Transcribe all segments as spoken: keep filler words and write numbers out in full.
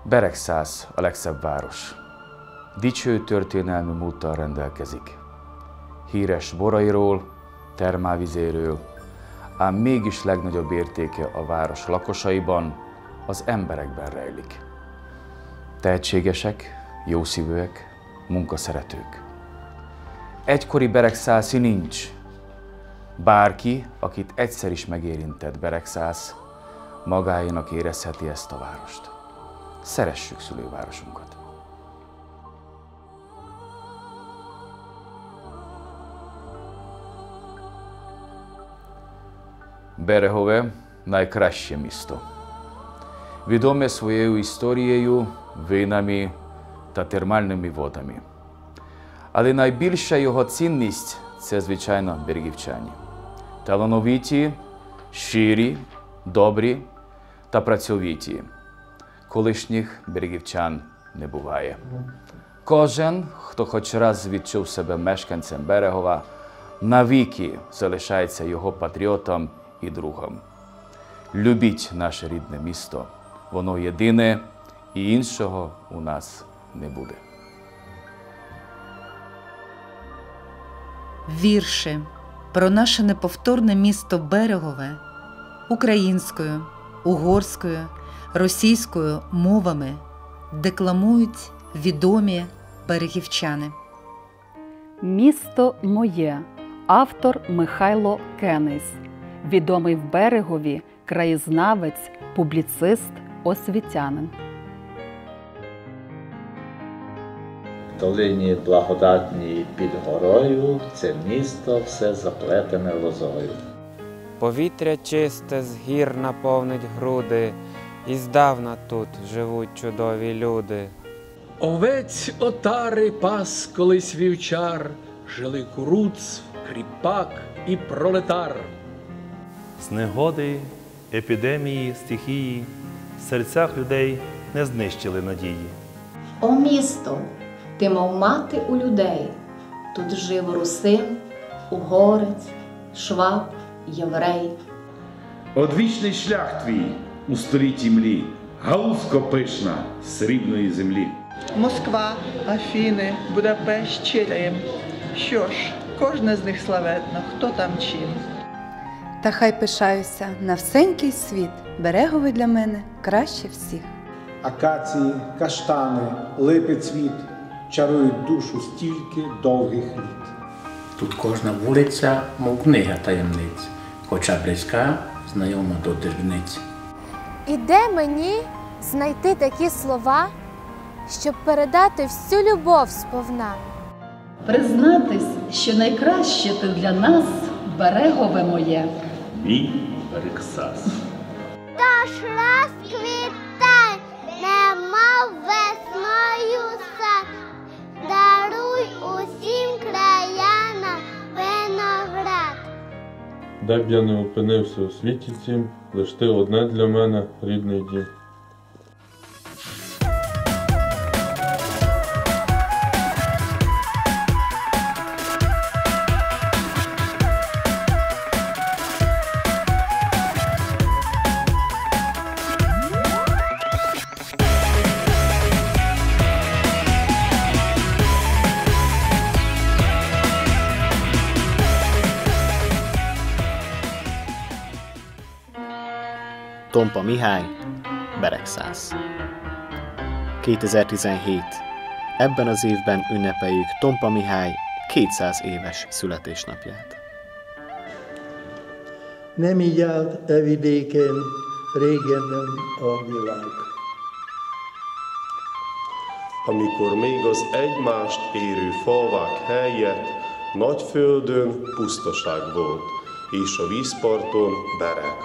Beregszász a legszebb város. Dicső történelmi múlttal rendelkezik. Híres borairól, termálvizéről, ám mégis legnagyobb értéke a város lakosaiban, az emberekben rejlik. Tehetségesek, jószívűek, munkaszeretők. Egykori beregszászi nincs. Bárki, akit egyszer is megérintett Beregszász, magáénak érezheti ezt a várost. Szeressük szülővárosunkat! Берегове – найкраще місто. Відоме своєю історією, винами та термальними водами. Але найбільша його цінність – це, звичайно, берегівчані. Талановиті, щирі, добрі та працьовиті. Колишніх берегівчан не буває. Кожен, хто хоч раз відчув себе мешканцем Берегова, навіки залишається його патріотом і другом. Любіть наше рідне місто. Воно єдине, і іншого у нас не буде. Вірші про наше неповторне місто Берегове українською, угорською, російською мовами декламують відомі берегівчани. «Місто моє» – автор Михайло Кенись, відомий в Берегові краєзнавець, публіцист, освітянин. В долині благодатній під горою це місто все заплетене лозою. Повітря чисте з гір наповнить груди, і здавна тут живуть чудові люди. Овець отари пас колись вівчар, жили куруц, кріпак і пролетар. З негоди, епідемії, стихії в серцях людей не знищили надії. О місто, ти мов мати у людей, тут жив русин, угорець, шваб, єврей. Одвічний шлях твій у столітті млі, галузко пишна срібної землі. Москва, Афіни, Будапешт чи Рим. Що ж, кожне з них славетно, хто там чим. Та хай пишаюся на всенький світ, Берегове для мене краще всіх. Акації, каштани, липи цвіт чарують душу стільки довгих літ. Тут кожна вулиця, мов книга таємниць, хоча близька, знайома до дрібниць. І де мені знайти такі слова, щоб передати всю любов сповна? Признатись, що найкраще ти для нас Берегове моє. Мій Берегсас. Тож розквітай, немов весною сад, даруй усім краянам виноград. Де б я не опинився у світі цім, лиш ти одне для мене рідний дім. Tompa Mihály, Beregszász. kétezer-tizenhét. Ebben az évben ünnepeljük Tompa Mihály kétszáz éves születésnapját. Nem így állt e vidéken régebben a világ. Amikor még az egymást érő falvák helyett nagy földön pusztaság volt, és a vízparton bereg.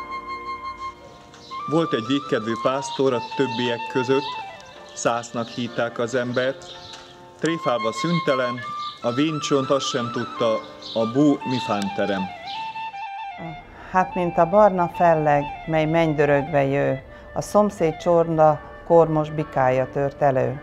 Volt egy végkedvű pásztor a többiek között, Szásznak hívták az embert, tréfálva szüntelen, a véncsont azt sem tudta, a bú mifán terem. Hát, mint a barna felleg, mely mennydörögve jő, a szomszéd csorda kormos bikája tört elő.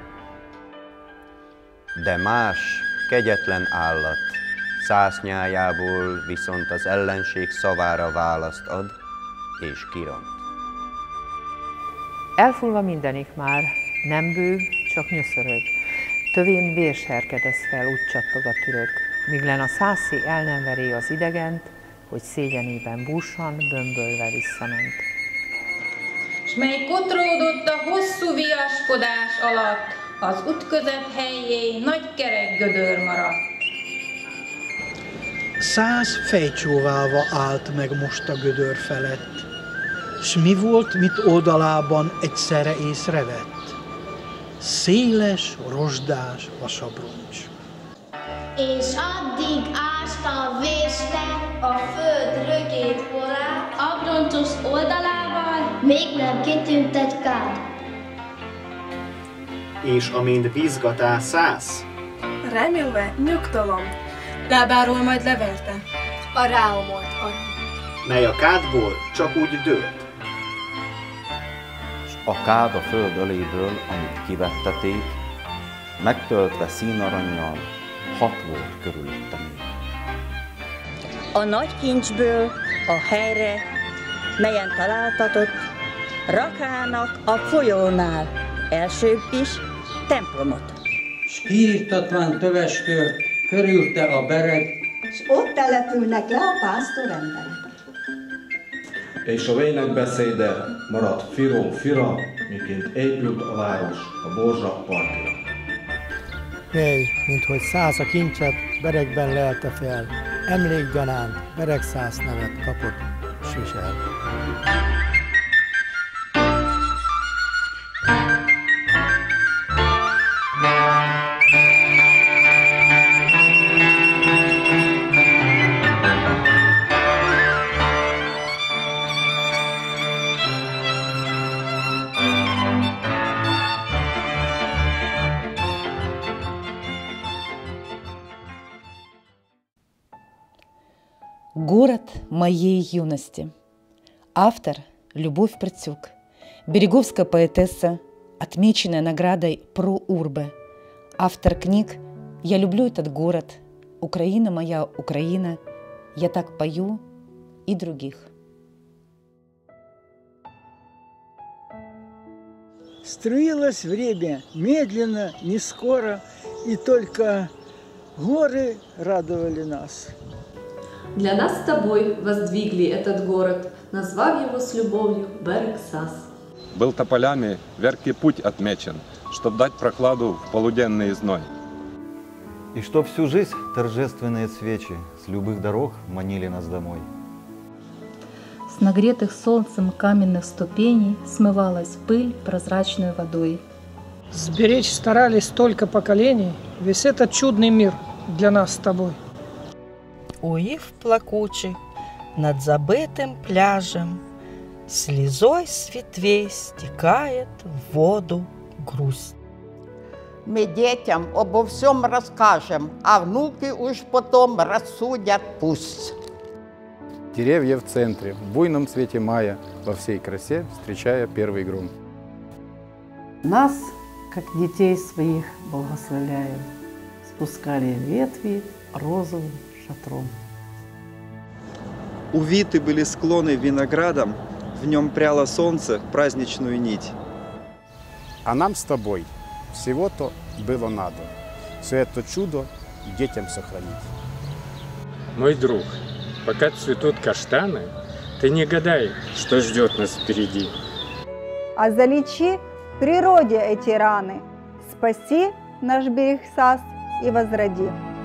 De más, kegyetlen állat, szásznyájából viszont az ellenség szavára választ ad és kiront. Elfulva mindenik már, nem bőg, csak nyöszörög. Tövén vérserkedez fel, úgy csattog a türök, míg len a szászi el nem veri az idegent, hogy szégyenében búsan, bömbölve visszament. S mely kotródott a hosszú viaskodás alatt, az útközep helyé nagy kerek gödör maradt. Száz fejcsóválva állt meg most a gödör felett, s mi volt, mit oldalában egyszerre észrevett? Széles, rozsdás vasabroncs. És addig ásta vésve a föld rögét porát, abroncsos oldalával még nem kitűnt egy kád. És amint bízgatál szász, remélve nyugtalan, lábáról majd leverte a ráomolt arany, mely a kádból csak úgy dőlt. S a kád a föld öléből, amit kivetteték, megtöltve színarannal, hat volt körülötte még. A nagy kincsből a helyre, melyen találtatott, rakának a folyónál elsőbb is templomot. S kiirtatván tövestől körülte a bereg, s ott települnek le a pásztor emberek. És a vének beszéde maradt firó fira, miként épült a város a Borzsa partira. Mely, minthogy száz a kincset beregben lelte fel, emlékgyanánt beregszász nevet kapott s visel. Город моей юности. Автор Любовь Процюк, береговская поэтесса, отмеченная наградой Про Урбе. Автор книг «Я люблю этот город», «Украина моя Украина», «Я так пою» и других. Струилось время медленно, не скоро, и только горы радовали нас. Для нас с тобой воздвигли этот город, назвав его с любовью Берег-Сас. Был тополями верхий путь отмечен, чтоб дать прохладу в полуденный зной. И что всю жизнь торжественные свечи с любых дорог манили нас домой. С нагретых солнцем каменных ступеней смывалась пыль прозрачной водой. Сберечь старались столько поколений, весь этот чудный мир для нас с тобой. У ив плакучих над забытым пляжем слезой с ветвей стекает в воду грусть. Мы детям обо всем расскажем, а внуки уж потом рассудят пусть. Деревья в центре, в буйном цвете мая, во всей красе, встречая первый гром. Нас, как детей своих, благословляем, спускали ветви розовым шатром. Увиты были склоны виноградом, в нем пряло солнце праздничную нить. А нам с тобой всего-то было надо, все это чудо детям сохранить. Мой друг, пока цветут каштаны, ты не гадай, что ждет нас впереди. А залечи природе эти раны, спаси наш Берег-Сас и возроди.